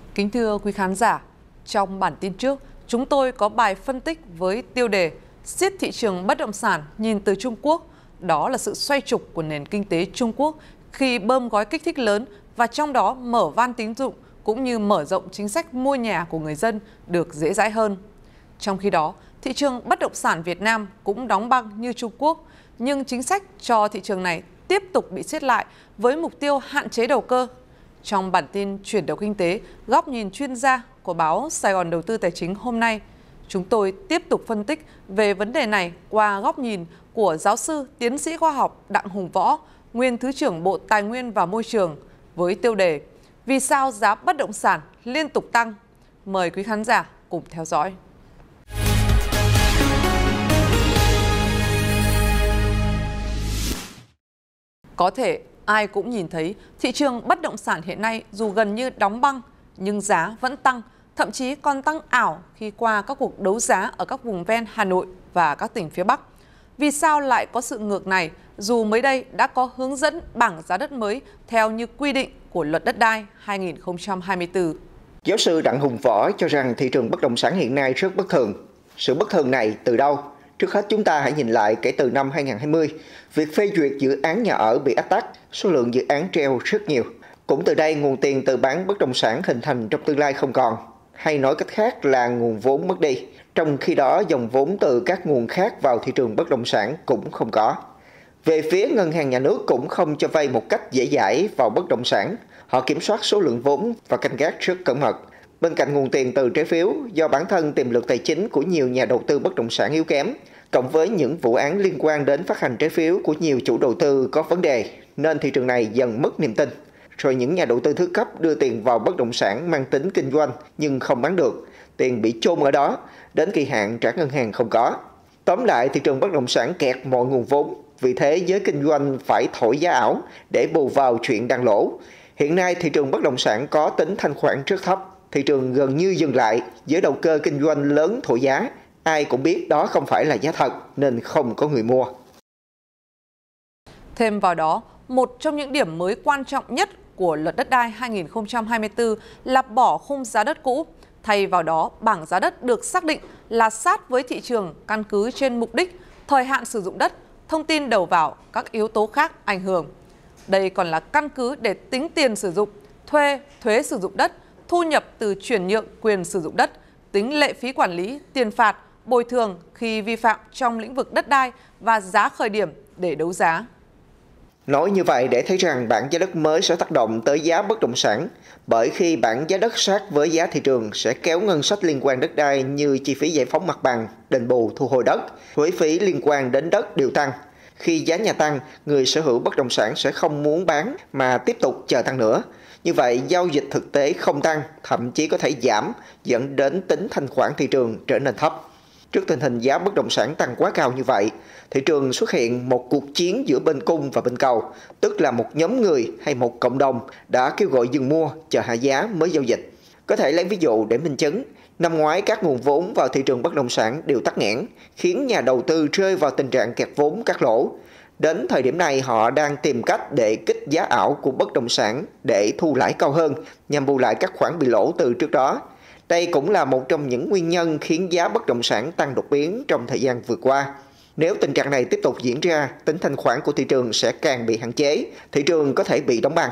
Kính thưa quý khán giả, trong bản tin trước, chúng tôi có bài phân tích với tiêu đề Siết thị trường bất động sản nhìn từ Trung Quốc. Đó là sự xoay trục của nền kinh tế Trung Quốc khi bơm gói kích thích lớn và trong đó mở van tín dụng cũng như mở rộng chính sách mua nhà của người dân được dễ dãi hơn. Trong khi đó, thị trường bất động sản Việt Nam cũng đóng băng như Trung Quốc, nhưng chính sách cho thị trường này tiếp tục bị siết lại với mục tiêu hạn chế đầu cơ. Trong bản tin Chuyển động kinh tế, góc nhìn chuyên gia của báo Sài Gòn Đầu tư Tài chính hôm nay, chúng tôi tiếp tục phân tích về vấn đề này qua góc nhìn của giáo sư, tiến sĩ khoa học Đặng Hùng Võ, nguyên Thứ trưởng Bộ Tài nguyên và Môi trường, với tiêu đề Vì sao giá bất động sản liên tục tăng? Mời quý khán giả cùng theo dõi. Có thể ai cũng nhìn thấy thị trường bất động sản hiện nay dù gần như đóng băng nhưng giá vẫn tăng, thậm chí còn tăng ảo khi qua các cuộc đấu giá ở các vùng ven Hà Nội và các tỉnh phía Bắc. Vì sao lại có sự ngược này dù mới đây đã có hướng dẫn bảng giá đất mới theo như quy định của Luật Đất đai 2024? Giáo sư Đặng Hùng Võ cho rằng thị trường bất động sản hiện nay rất bất thường. Sự bất thường này từ đâu? Trước hết chúng ta hãy nhìn lại kể từ năm 2020, việc phê duyệt dự án nhà ở bị ách tắc, số lượng dự án treo rất nhiều. Cũng từ đây nguồn tiền từ bán bất động sản hình thành trong tương lai không còn, hay nói cách khác là nguồn vốn mất đi. Trong khi đó dòng vốn từ các nguồn khác vào thị trường bất động sản cũng không có. Về phía ngân hàng nhà nước cũng không cho vay một cách dễ dãi vào bất động sản. Họ kiểm soát số lượng vốn và canh gác rất cẩn mật. Bên cạnh nguồn tiền từ trái phiếu, do bản thân tiềm lực tài chính của nhiều nhà đầu tư bất động sản yếu kém, cộng với những vụ án liên quan đến phát hành trái phiếu của nhiều chủ đầu tư có vấn đề, nên thị trường này dần mất niềm tin. Rồi những nhà đầu tư thứ cấp đưa tiền vào bất động sản mang tính kinh doanh nhưng không bán được, tiền bị chôn ở đó, đến kỳ hạn trả ngân hàng không có. Tóm lại, thị trường bất động sản kẹt mọi nguồn vốn, vì thế giới kinh doanh phải thổi giá ảo để bù vào chuyện đang lỗ. Hiện nay thị trường bất động sản có tính thanh khoản rất thấp, thị trường gần như dừng lại, giới đầu cơ kinh doanh lớn thổi giá. Ai cũng biết đó không phải là giá thật nên không có người mua. Thêm vào đó, một trong những điểm mới quan trọng nhất của Luật Đất đai 2024 là bỏ khung giá đất cũ. Thay vào đó, bảng giá đất được xác định là sát với thị trường căn cứ trên mục đích, thời hạn sử dụng đất, thông tin đầu vào, các yếu tố khác ảnh hưởng. Đây còn là căn cứ để tính tiền sử dụng, thuê, thuế sử dụng đất, thu nhập từ chuyển nhượng quyền sử dụng đất, tính lệ phí quản lý, tiền phạt, bồi thường khi vi phạm trong lĩnh vực đất đai và giá khởi điểm để đấu giá. Nói như vậy để thấy rằng bảng giá đất mới sẽ tác động tới giá bất động sản, bởi khi bảng giá đất sát với giá thị trường sẽ kéo ngân sách liên quan đất đai như chi phí giải phóng mặt bằng, đền bù, thu hồi đất, thuế phí liên quan đến đất đều tăng. Khi giá nhà tăng, người sở hữu bất động sản sẽ không muốn bán mà tiếp tục chờ tăng nữa. Như vậy, giao dịch thực tế không tăng, thậm chí có thể giảm, dẫn đến tính thanh khoản thị trường trở nên thấp. Trước tình hình giá bất động sản tăng quá cao như vậy, thị trường xuất hiện một cuộc chiến giữa bên cung và bên cầu, tức là một nhóm người hay một cộng đồng đã kêu gọi dừng mua, chờ hạ giá mới giao dịch. Có thể lấy ví dụ để minh chứng, năm ngoái các nguồn vốn vào thị trường bất động sản đều tắc nghẽn, khiến nhà đầu tư rơi vào tình trạng kẹt vốn cắt lỗ. Đến thời điểm này họ đang tìm cách để kích giá ảo của bất động sản để thu lãi cao hơn, nhằm bù lại các khoản bị lỗ từ trước đó. Đây cũng là một trong những nguyên nhân khiến giá bất động sản tăng đột biến trong thời gian vừa qua. Nếu tình trạng này tiếp tục diễn ra, tính thanh khoản của thị trường sẽ càng bị hạn chế, thị trường có thể bị đóng băng.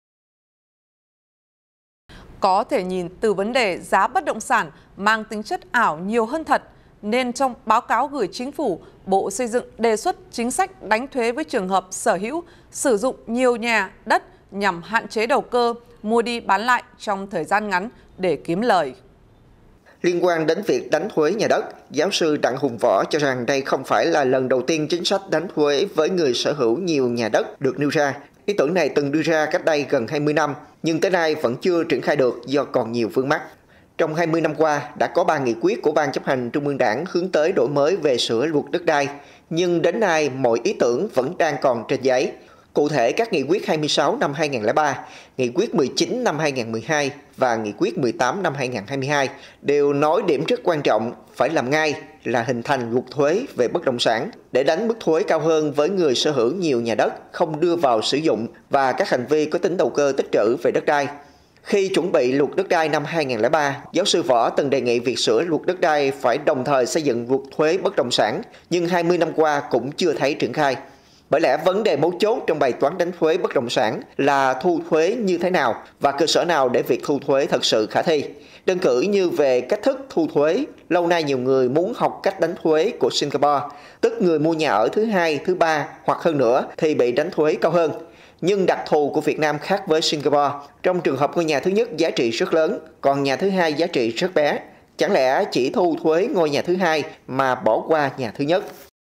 Có thể nhìn từ vấn đề giá bất động sản mang tính chất ảo nhiều hơn thật, nên trong báo cáo gửi Chính phủ, Bộ Xây dựng đề xuất chính sách đánh thuế với trường hợp sở hữu, sử dụng nhiều nhà, đất nhằm hạn chế đầu cơ, mua đi bán lại trong thời gian ngắn để kiếm lời. Liên quan đến việc đánh thuế nhà đất, giáo sư Đặng Hùng Võ cho rằng đây không phải là lần đầu tiên chính sách đánh thuế với người sở hữu nhiều nhà đất được nêu ra. Ý tưởng này từng đưa ra cách đây gần 20 năm, nhưng tới nay vẫn chưa triển khai được do còn nhiều vướng mắc. Trong 20 năm qua, đã có 3 nghị quyết của Ban chấp hành Trung ương Đảng hướng tới đổi mới về sửa luật đất đai, nhưng đến nay mọi ý tưởng vẫn đang còn trên giấy. Cụ thể, các nghị quyết 26 năm 2003, nghị quyết 19 năm 2012 và nghị quyết 18 năm 2022 đều nói điểm rất quan trọng phải làm ngay là hình thành luật thuế về bất động sản để đánh mức thuế cao hơn với người sở hữu nhiều nhà đất không đưa vào sử dụng và các hành vi có tính đầu cơ tích trữ về đất đai. Khi chuẩn bị luật đất đai năm 2003, giáo sư Võ từng đề nghị việc sửa luật đất đai phải đồng thời xây dựng luật thuế bất động sản, nhưng 20 năm qua cũng chưa thấy triển khai. Bởi lẽ vấn đề mấu chốt trong bài toán đánh thuế bất động sản là thu thuế như thế nào và cơ sở nào để việc thu thuế thật sự khả thi. Đơn cử như về cách thức thu thuế, lâu nay nhiều người muốn học cách đánh thuế của Singapore, tức người mua nhà ở thứ hai, thứ ba hoặc hơn nữa thì bị đánh thuế cao hơn. Nhưng đặc thù của Việt Nam khác với Singapore, trong trường hợp ngôi nhà thứ nhất giá trị rất lớn, còn nhà thứ hai giá trị rất bé. Chẳng lẽ chỉ thu thuế ngôi nhà thứ hai mà bỏ qua nhà thứ nhất?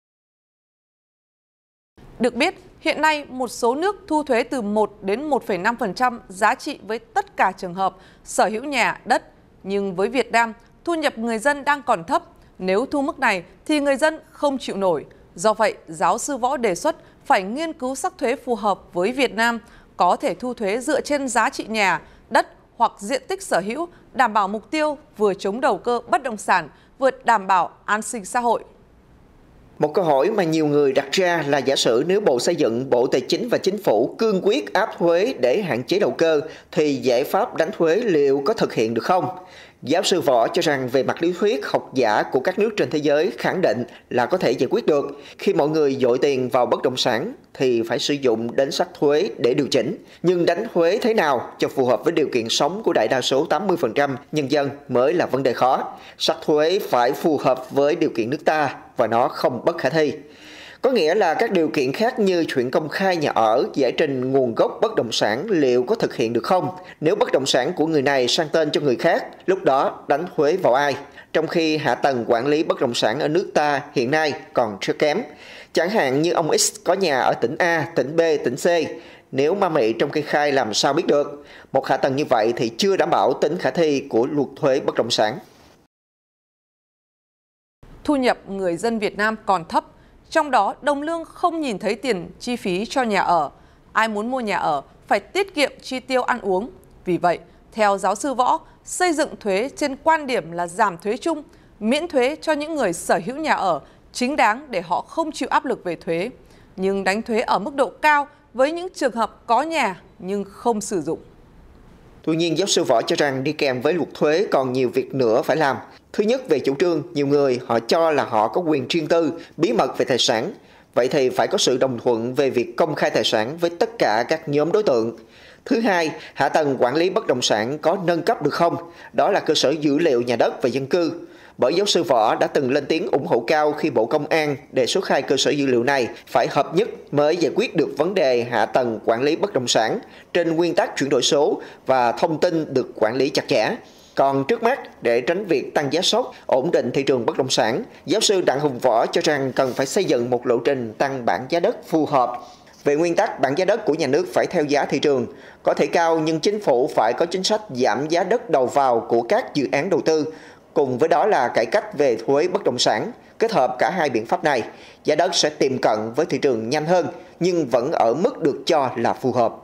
Được biết, hiện nay một số nước thu thuế từ 1 đến 1,5% giá trị với tất cả trường hợp sở hữu nhà, đất. Nhưng với Việt Nam, thu nhập người dân đang còn thấp. Nếu thu mức này thì người dân không chịu nổi. Do vậy, giáo sư Võ đề xuất phải nghiên cứu sắc thuế phù hợp với Việt Nam, có thể thu thuế dựa trên giá trị nhà, đất hoặc diện tích sở hữu, đảm bảo mục tiêu vừa chống đầu cơ bất động sản, vừa đảm bảo an sinh xã hội. Một câu hỏi mà nhiều người đặt ra là giả sử nếu Bộ Xây dựng, Bộ Tài chính và Chính phủ cương quyết áp thuế để hạn chế đầu cơ thì giải pháp đánh thuế liệu có thực hiện được không? Giáo sư Võ cho rằng về mặt lý thuyết, học giả của các nước trên thế giới khẳng định là có thể giải quyết được. Khi mọi người dội tiền vào bất động sản thì phải sử dụng đến sắc thuế để điều chỉnh. Nhưng đánh thuế thế nào cho phù hợp với điều kiện sống của đại đa số 80% nhân dân mới là vấn đề khó. Sắc thuế phải phù hợp với điều kiện nước ta và nó không bất khả thi. Có nghĩa là các điều kiện khác như chuyện công khai nhà ở, giải trình nguồn gốc bất động sản liệu có thực hiện được không? Nếu bất động sản của người này sang tên cho người khác, lúc đó đánh thuế vào ai? Trong khi hạ tầng quản lý bất động sản ở nước ta hiện nay còn rất kém. Chẳng hạn như ông X có nhà ở tỉnh A, tỉnh B, tỉnh C. Nếu ma mị trong kê khai làm sao biết được? Một hạ tầng như vậy thì chưa đảm bảo tính khả thi của luật thuế bất động sản. Thu nhập người dân Việt Nam còn thấp. Trong đó, đồng lương không nhìn thấy tiền chi phí cho nhà ở. Ai muốn mua nhà ở phải tiết kiệm chi tiêu ăn uống. Vì vậy, theo giáo sư Võ, xây dựng thuế trên quan điểm là giảm thuế chung, miễn thuế cho những người sở hữu nhà ở chính đáng để họ không chịu áp lực về thuế. Nhưng đánh thuế ở mức độ cao với những trường hợp có nhà nhưng không sử dụng. Tuy nhiên, giáo sư Võ cho rằng đi kèm với luật thuế còn nhiều việc nữa phải làm. Thứ nhất, về chủ trương, nhiều người họ cho là họ có quyền riêng tư, bí mật về tài sản. Vậy thì phải có sự đồng thuận về việc công khai tài sản với tất cả các nhóm đối tượng. Thứ hai, hạ tầng quản lý bất động sản có nâng cấp được không? Đó là cơ sở dữ liệu nhà đất và dân cư. Bởi giáo sư Võ đã từng lên tiếng ủng hộ cao khi Bộ Công an đề xuất 2 cơ sở dữ liệu này phải hợp nhất mới giải quyết được vấn đề hạ tầng quản lý bất động sản trên nguyên tắc chuyển đổi số và thông tin được quản lý chặt chẽ. Còn trước mắt, để tránh việc tăng giá sốc, ổn định thị trường bất động sản, giáo sư Đặng Hùng Võ cho rằng cần phải xây dựng một lộ trình tăng bảng giá đất phù hợp. Về nguyên tắc, bảng giá đất của nhà nước phải theo giá thị trường, có thể cao nhưng chính phủ phải có chính sách giảm giá đất đầu vào của các dự án đầu tư. Cùng với đó là cải cách về thuế bất động sản. Kết hợp cả hai biện pháp này, giá đất sẽ tiệm cận với thị trường nhanh hơn nhưng vẫn ở mức được cho là phù hợp.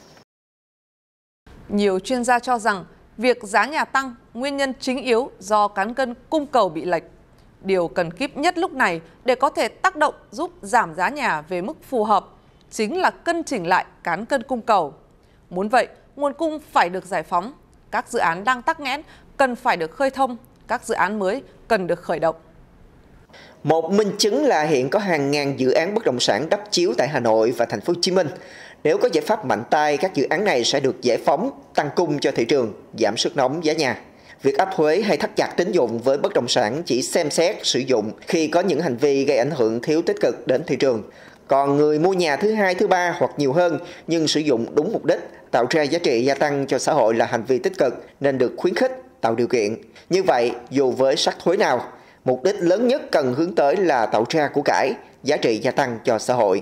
Nhiều chuyên gia cho rằng việc giá nhà tăng nguyên nhân chính yếu do cán cân cung cầu bị lệch. Điều cần kíp nhất lúc này để có thể tác động giúp giảm giá nhà về mức phù hợp chính là cân chỉnh lại cán cân cung cầu. Muốn vậy, nguồn cung phải được giải phóng, các dự án đang tắc nghẽn cần phải được khơi thông, các dự án mới cần được khởi động. Một minh chứng là hiện có hàng ngàn dự án bất động sản đắp chiếu tại Hà Nội và Thành phố Hồ Chí Minh. Nếu có giải pháp mạnh tay, các dự án này sẽ được giải phóng, tăng cung cho thị trường, giảm sức nóng giá nhà. Việc áp thuế hay thắt chặt tín dụng với bất động sản chỉ xem xét sử dụng khi có những hành vi gây ảnh hưởng thiếu tích cực đến thị trường. Còn người mua nhà thứ hai, thứ ba hoặc nhiều hơn nhưng sử dụng đúng mục đích, tạo ra giá trị gia tăng cho xã hội là hành vi tích cực nên được khuyến khích, tạo điều kiện. Như vậy, dù với sắc thuế nào, mục đích lớn nhất cần hướng tới là tạo ra của cải, giá trị gia tăng cho xã hội.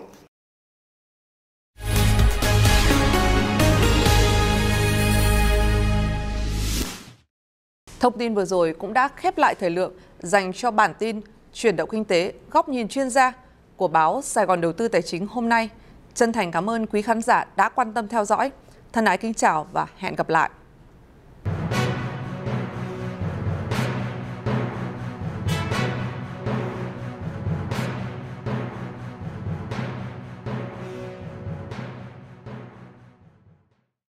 Thông tin vừa rồi cũng đã khép lại thời lượng dành cho bản tin Chuyển động kinh tế góc nhìn chuyên gia của báo Sài Gòn Đầu tư Tài chính hôm nay. Chân thành cảm ơn quý khán giả đã quan tâm theo dõi. Thân ái kính chào và hẹn gặp lại.